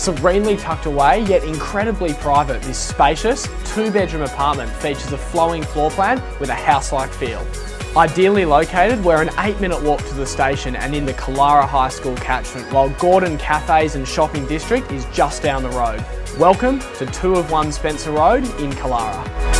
Serenely tucked away, yet incredibly private, this spacious, 2-bedroom apartment features a flowing floor plan with a house-like feel. Ideally located, we're an 8-minute walk to the station and in the Killara High School catchment, while Gordon Cafes and Shopping District is just down the road. Welcome to 2 of 1 Spencer Road in Killara.